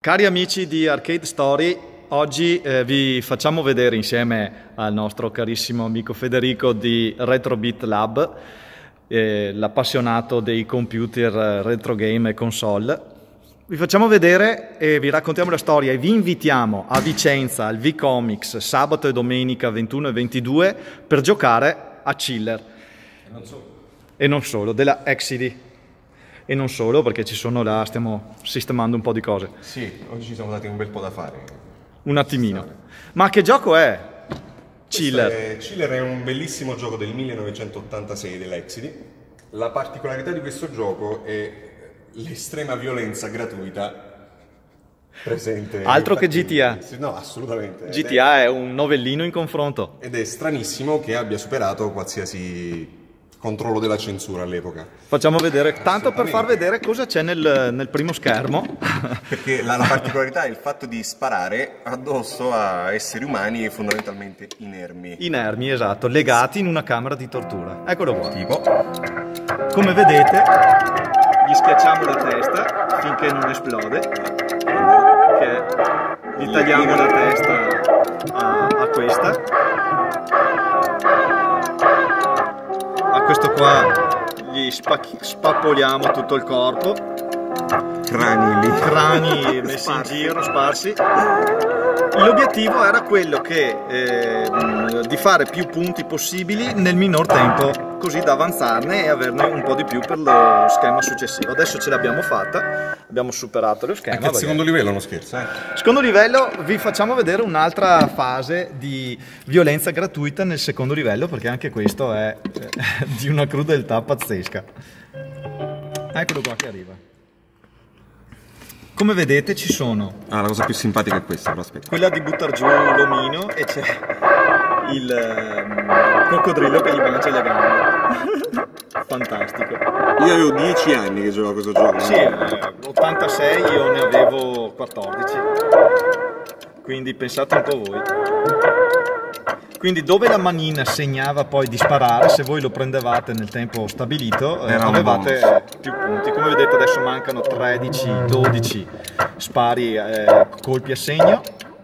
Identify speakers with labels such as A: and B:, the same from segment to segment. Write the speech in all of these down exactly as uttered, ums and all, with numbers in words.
A: Cari amici di Arcade Story, oggi eh, vi facciamo vedere insieme al nostro carissimo amico Federico di Retrobit Lab, eh, l'appassionato dei computer, retro game e console. Vi facciamo vedere e vi raccontiamo la storia e vi invitiamo a Vicenza al V-Comics sabato e domenica ventuno e ventidue per giocare a Chiller.
B: E non solo.
A: E non solo, della Exidy. E non solo, perché ci sono là, stiamo sistemando un po' di cose.
B: Sì, oggi ci siamo dati un bel po' da fare.
A: Un attimino. Ma che gioco è Chiller?
B: È, Chiller è un bellissimo gioco del millenovecentottantasei dell'Exidy. La particolarità di questo gioco è l'estrema violenza gratuita presente.
A: Altro che G T A.
B: No, assolutamente.
A: G T A è un novellino in confronto.
B: Ed è stranissimo che abbia superato qualsiasi controllo della censura all'epoca.
A: Facciamo vedere, tanto per far vedere cosa c'è nel, nel primo schermo.
B: Perché la, la particolarità è il fatto di sparare addosso a esseri umani fondamentalmente inermi.
A: Inermi, esatto, legati in una camera di tortura. Eccolo qua.
B: Tipo?
A: Come vedete, gli schiacciamo la testa finché non esplode. Che gli tagliamo la testa a, a questa. A questo qua gli spappoliamo tutto il corpo.
B: Crani lì.
A: Crani messi in giro, sparsi. L'obiettivo era quello che, eh, di fare più punti possibili nel minor tempo, così da avanzarne e averne un po' di più per lo schema successivo. Adesso ce l'abbiamo fatta, abbiamo superato lo schema.
B: Anche il secondo livello non scherza, eh?
A: Secondo livello vi facciamo vedere un'altra fase di violenza gratuita nel secondo livello, perché anche questo è eh, di una crudeltà pazzesca. Eccolo qua che arriva. Come vedete ci sono...
B: Ah, la cosa più simpatica è questa, però aspetta.
A: Quella di buttar giù l'omino e c'è il um, coccodrillo che gli mangia le gambe. Fantastico.
B: Io avevo dieci anni che giocavo a questo gioco.
A: Sì, eh, ottantasei, io ne avevo quattordici. Quindi pensate un po' voi. Quindi dove la manina segnava poi di sparare, se voi lo prendevate nel tempo stabilito, eh, avevate più punti. Come vedete adesso mancano tredici dodici spari, eh, colpi a segno.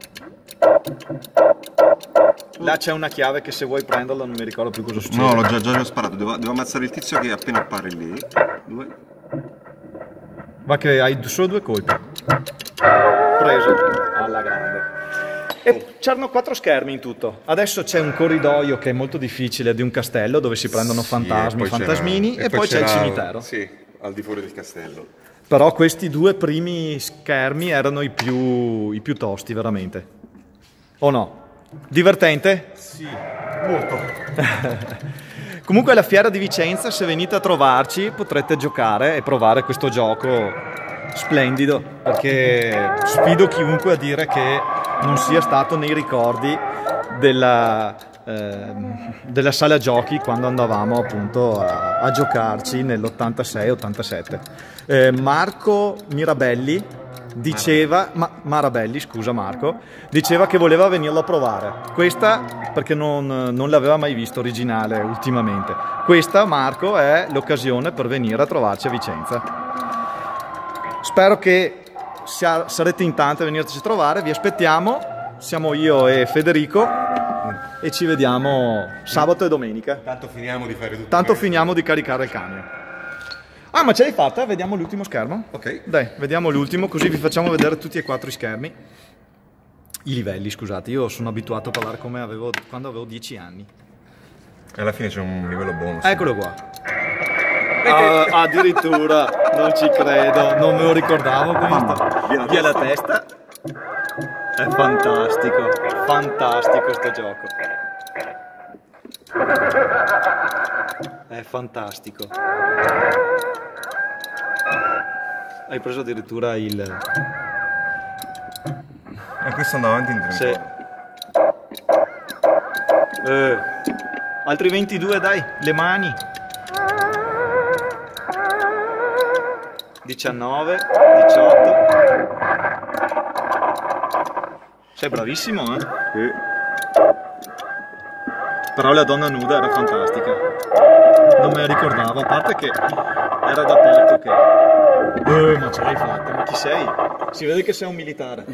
A: Là c'è una chiave che se vuoi prenderla non mi ricordo più cosa succede.
B: No, l'ho già, già, già sparato, devo, devo ammazzare il tizio che appena appare lì. Due.
A: Va che hai solo due colpi. Preso alla grande. E c'erano quattro schermi in tutto. Adesso c'è un corridoio che è molto difficile di un castello dove si prendono fantasmi,
B: sì,
A: fantasmini e, e poi c'è il cimitero.
B: Sì, al di fuori del castello.
A: Però questi due primi schermi erano i più, i più tosti veramente. O no? Divertente?
B: Sì, molto.
A: Comunque alla fiera di Vicenza, se venite a trovarci, potrete giocare e provare questo gioco splendido, perché sfido chiunque a dire che non sia stato nei ricordi della, eh, della sala giochi quando andavamo appunto a, a giocarci nell'ottantasei ottantasette. Eh, Marco Mirabelli diceva, ma, Marabelli scusa Marco, diceva che voleva venirlo a provare. Questa perché non, non l'aveva mai visto originale ultimamente. Questa, Marco, è l'occasione per venire a trovarci a Vicenza. Spero che sia, sarete in tanti a venirci a trovare, vi aspettiamo, siamo io e Federico e ci vediamo sabato e domenica.
B: Tanto finiamo di fare tutto.
A: Tanto finiamo di caricare il camion. Ah, ma ce l'hai fatta? Vediamo l'ultimo schermo?
B: Ok.
A: Dai, vediamo l'ultimo, così vi facciamo vedere tutti e quattro i schermi. I livelli, scusate, io sono abituato a parlare come avevo quando avevo dieci anni.
B: Alla fine c'è un livello bonus.
A: Eccolo qua. Ah, addirittura, non ci credo, non me lo ricordavo questo. Via, Via la testa. È fantastico, fantastico sto gioco. È fantastico. Hai preso addirittura il...
B: E questo andava avanti in trenta.
A: Sì. Eh, altri ventidue dai, le mani. diciannove, diciotto. Sei bravissimo, eh?
B: Sì.
A: Però la donna nuda era fantastica. Non me la ricordavo, a parte che era da poco che... Eh, ma ce l'hai fatta, ma chi sei? Si vede che sei un militare.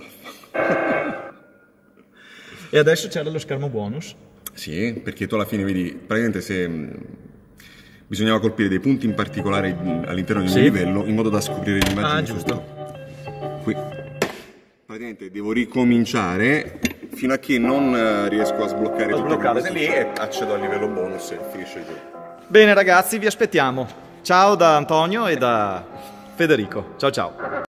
A: E adesso c'era lo schermo bonus.
B: Sì, perché tu alla fine vedi, praticamente se mh, bisognava colpire dei punti in particolare mh, all'interno di un
A: Sì.
B: livello in modo da scoprire l'immagine.
A: Ah,
B: di
A: giusto.
B: questo. Qui praticamente devo ricominciare fino a che non eh, riesco a sbloccare
A: A
B: tutte
A: sbloccare
B: quelle cose lì e accedo al livello bonus e finisce il gioco.
A: Bene ragazzi, vi aspettiamo. Ciao da Antonio e da Federico. Ciao ciao.